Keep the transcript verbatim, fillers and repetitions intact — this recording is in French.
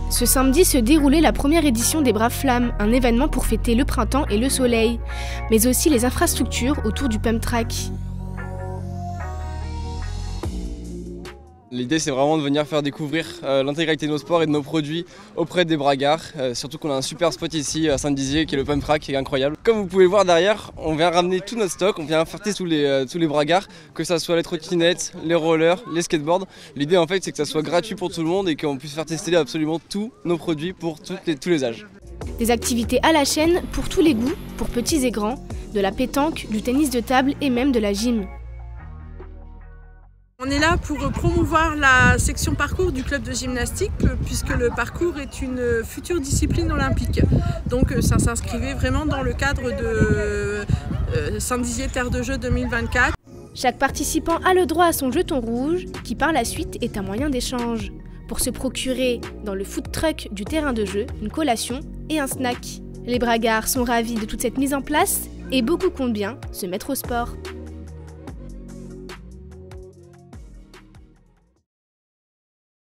Ce samedi se déroulait la première édition des Braves Flammes, un événement pour fêter le printemps et le soleil, mais aussi les infrastructures autour du pump track. L'idée, c'est vraiment de venir faire découvrir euh, l'intégralité de nos sports et de nos produits auprès des bragards. Euh, surtout qu'on a un super spot ici à Saint-Dizier qui est le pump track, qui est incroyable. Comme vous pouvez le voir derrière, on vient ramener tout notre stock, on vient faire tester tous les, euh, tous les bragards, que ce soit les trottinettes, les rollers, les skateboards. L'idée en fait, c'est que ça soit gratuit pour tout le monde et qu'on puisse faire tester absolument tous nos produits pour toutes les, tous les âges. Des activités à la chaîne pour tous les goûts, pour petits et grands, de la pétanque, du tennis de table et même de la gym. On est là pour promouvoir la section parcours du club de gymnastique puisque le parcours est une future discipline olympique. Donc ça s'inscrivait vraiment dans le cadre de Saint-Dizier Terre de Jeux deux mille vingt-quatre. Chaque participant a le droit à son jeton rouge qui par la suite est un moyen d'échange pour se procurer dans le food truck du terrain de jeu une collation et un snack. Les bragards sont ravis de toute cette mise en place et beaucoup comptent bien se mettre au sport.